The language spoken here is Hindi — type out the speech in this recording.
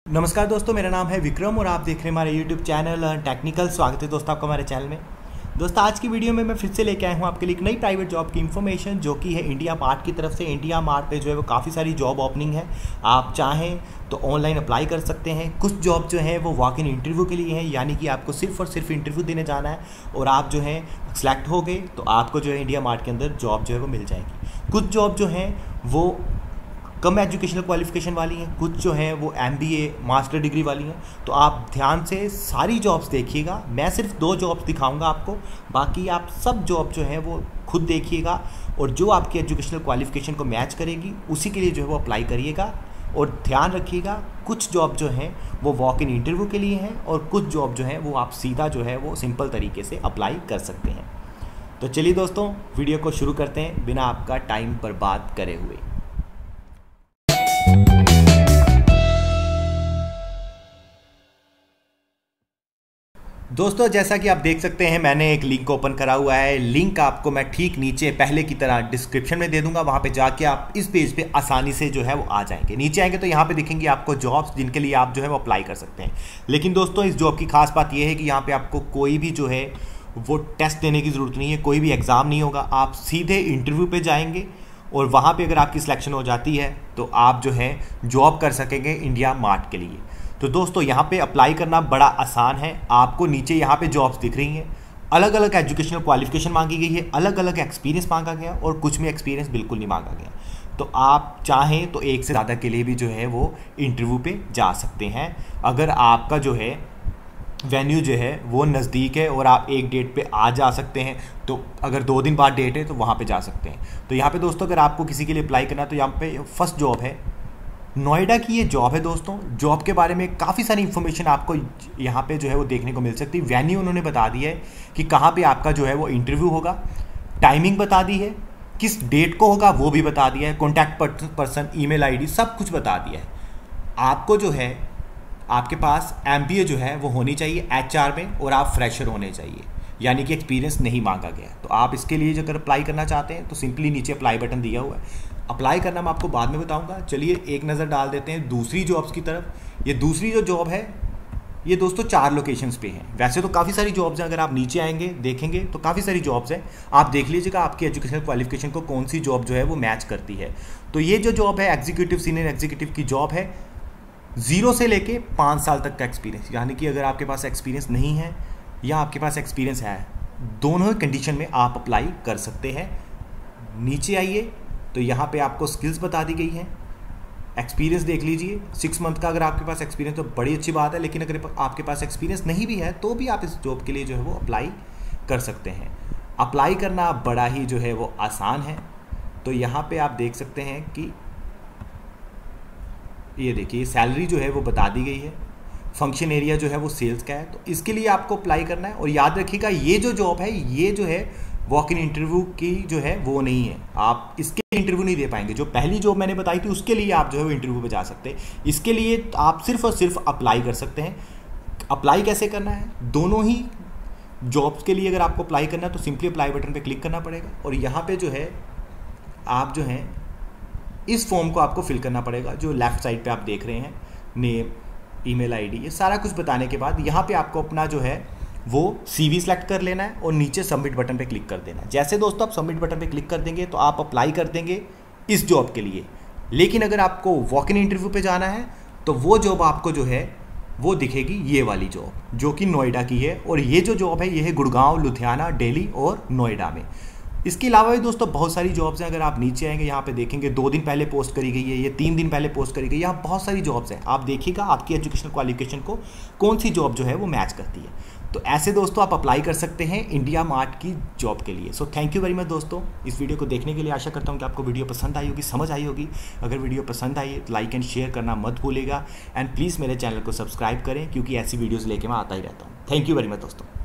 नमस्कार दोस्तों, मेरा नाम है विक्रम और आप देख रहे हैं हमारे YouTube चैनल टेक्निकल। स्वागत है दोस्तों आपका हमारे चैनल में। दोस्तों आज की वीडियो में मैं फिर से लेके आया हूँ आपके लिए एक नई प्राइवेट जॉब की इन्फॉर्मेशन, जो कि है इंडिया मार्ट की तरफ से। इंडिया मार्ट पे जो है वो काफ़ी सारी जॉब ओपनिंग है। आप चाहें तो ऑनलाइन अप्लाई कर सकते हैं। कुछ जॉब जो है वो वॉक इन इंटरव्यू के लिए है, यानी कि आपको सिर्फ और सिर्फ इंटरव्यू देने जाना है और आप जो है सेलेक्ट हो गए तो आपको जो है इंडिया मार्ट के अंदर जॉब जो है वो मिल जाएगी। कुछ जॉब जो है वो कम एजुकेशनल क्वालिफिकेशन वाली हैं, कुछ जो है वो MBA मास्टर डिग्री वाली हैं। तो आप ध्यान से सारी जॉब्स देखिएगा। मैं सिर्फ 2 जॉब्स दिखाऊंगा आपको, बाकी आप सब जॉब जो है वो खुद देखिएगा और जो आपकी एजुकेशनल क्वालिफिकेशन को मैच करेगी उसी के लिए जो है वो अप्लाई करिएगा। और ध्यान रखिएगा, कुछ जॉब जो हैं वो वॉक इन इंटरव्यू के लिए हैं और कुछ जॉब जो है वो आप सीधा जो है वो सिंपल तरीके से अप्लाई कर सकते हैं। तो चलिए दोस्तों, वीडियो को शुरू करते हैं बिना आपका टाइम बर्बाद करे हुए। दोस्तों जैसा कि आप देख सकते हैं, मैंने एक लिंक ओपन करा हुआ है। लिंक आपको मैं ठीक नीचे पहले की तरह डिस्क्रिप्शन में दे दूंगा। वहां पे जाके आप इस पेज पे आसानी से जो है वो आ जाएंगे। नीचे आएंगे तो यहाँ पे दिखेंगे आपको जॉब्स जिनके लिए आप जो है वो अप्लाई कर सकते हैं। लेकिन दोस्तों इस जॉब की खास बात यह है कि यहाँ पे आपको कोई भी जो है वो टेस्ट देने की ज़रूरत नहीं है, कोई भी एग्ज़ाम नहीं होगा। आप सीधे इंटरव्यू पर जाएंगे और वहाँ पर अगर आपकी सिलेक्शन हो जाती है तो आप जो है जॉब कर सकेंगे इंडिया मार्ट के लिए। तो दोस्तों यहाँ पे अप्लाई करना बड़ा आसान है। आपको नीचे यहाँ पे जॉब्स दिख रही हैं। अलग अलग एजुकेशनल क्वालिफिकेशन मांगी गई है, अलग अलग एक्सपीरियंस मांगा गया और कुछ में एक्सपीरियंस बिल्कुल नहीं मांगा गया। तो आप चाहें तो एक से ज़्यादा के लिए भी जो है वो इंटरव्यू पे जा सकते हैं। अगर आपका जो है वेन्यू जो है वो नज़दीक है और आप एक डेट पे आ जा सकते हैं, तो अगर 2 दिन बाद डेट है तो वहाँ पे जा सकते हैं। तो यहाँ पे दोस्तों अगर आपको किसी के लिए अप्लाई करना है तो यहाँ पे फर्स्ट जॉब है, नोएडा की ये जॉब है। दोस्तों जॉब के बारे में काफ़ी सारी इन्फॉर्मेशन आपको यहाँ पे जो है वो देखने को मिल सकती है। वेन्यू उन्होंने बता दिया है कि कहाँ पे आपका जो है वो इंटरव्यू होगा, टाइमिंग बता दी है, किस डेट को होगा वो भी बता दिया है, कॉन्टैक्ट पर्सन, ईमेल आईडी सब कुछ बता दिया है। आपको जो है आपके पास MBA जो है वो होनी चाहिए HR में और आप फ्रेशर होने चाहिए, यानी कि एक्सपीरियंस नहीं मांगा गया। तो आप इसके लिए जो अगर अप्लाई करना चाहते हैं तो सिंपली नीचे अप्लाई बटन दिया हुआ है। अप्लाई करना मैं आपको बाद में बताऊंगा। चलिए एक नज़र डाल देते हैं दूसरी जॉब्स की तरफ। ये दूसरी जो जॉब है ये दोस्तों 4 लोकेशंस पे हैं। वैसे तो काफ़ी सारी जॉब्स हैं, अगर आप नीचे आएंगे देखेंगे तो काफ़ी सारी जॉब्स हैं। आप देख लीजिएगा आपकी एजुकेशनल क्वालिफिकेशन को कौन सी जॉब जो है वो मैच करती है। तो ये जो जॉब है एग्जीक्यूटिव, सीनियर एग्जीक्यूटिव की जॉब है। 0 से लेके 5 साल तक का एक्सपीरियंस, यानी कि अगर आपके पास एक्सपीरियंस नहीं है या आपके पास एक्सपीरियंस है, दोनों ही कंडीशन में आप अप्लाई कर सकते हैं। नीचे आइए तो यहाँ पे आपको स्किल्स बता दी गई हैं। एक्सपीरियंस देख लीजिए, 6 मंथ का अगर आपके पास एक्सपीरियंस तो बड़ी अच्छी बात है, लेकिन अगर आपके पास एक्सपीरियंस नहीं भी है तो भी आप इस जॉब के लिए जो है वो अप्लाई कर सकते हैं। अप्लाई करना बड़ा ही जो है वो आसान है। तो यहाँ पे आप देख सकते हैं कि ये देखिए सैलरी जो है वो बता दी गई है। फंक्शन एरिया जो है वो सेल्स का है। तो इसके लिए आपको अप्लाई करना है। और याद रखिएगा ये जो जॉब है ये जो है वॉक इन इंटरव्यू की जो है वो नहीं है। आप इसके इंटरव्यू नहीं दे पाएंगे। जो पहली जॉब मैंने बताई थी उसके लिए आप जो है वो इंटरव्यू पे जा सकते हैं। इसके लिए आप सिर्फ और सिर्फ अप्लाई कर सकते हैं। अप्लाई कैसे करना है? दोनों ही जॉब्स के लिए अगर आपको अप्लाई करना है तो सिंपली अप्लाई बटन पे क्लिक करना पड़ेगा और यहाँ पे जो है आप जो है इस फॉर्म को आपको फिल करना पड़ेगा, जो लेफ्ट साइड पे आप देख रहे हैं। नेम, ईमेल आईडी, ये सारा कुछ बताने के बाद यहाँ पे आपको अपना जो है वो CV सेलेक्ट कर लेना है और नीचे सबमिट बटन पे क्लिक कर देना है। जैसे दोस्तों आप सबमिट बटन पे क्लिक कर देंगे तो आप अप्लाई कर देंगे इस जॉब के लिए। लेकिन अगर आपको वॉक इन इंटरव्यू पे जाना है तो वो जॉब आपको जो है वो दिखेगी ये वाली जॉब, जो कि नोएडा की है। और ये जो जॉब है ये है गुड़गांव, लुधियाना, दिल्ली और नोएडा में। इसके अलावा भी दोस्तों बहुत सारी जॉब्स हैं। अगर आप नीचे आएंगे यहाँ पे देखेंगे 2 दिन पहले पोस्ट करी गई है, ये 3 दिन पहले पोस्ट करी गई है। यहाँ बहुत सारी जॉब्स हैं। आप देखिएगा आपकी एजुकेशनल क्वालिफिकेशन को कौन सी जॉब जो है वो मैच करती है। तो ऐसे दोस्तों आप अप्लाई कर सकते हैं इंडिया मार्ट की जॉब के लिए। So thank you very much दोस्तों इस वीडियो को देखने के लिए। आशा करता हूँ कि आपको वीडियो पसंद आई होगी, समझ आई होगी। अगर वीडियो पसंद आई तो लाइक एंड शेयर करना मत भूलिएगा। एंड प्लीज़ मेरे चैनल को सब्सक्राइब करें, क्योंकि ऐसी वीडियोज़ लेके मैं आता ही रहता हूँ। थैंक यू वेरी मच दोस्तों।